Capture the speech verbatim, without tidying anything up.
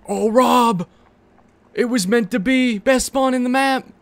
Oh, Rob! It was meant to be. Best spawn in the map.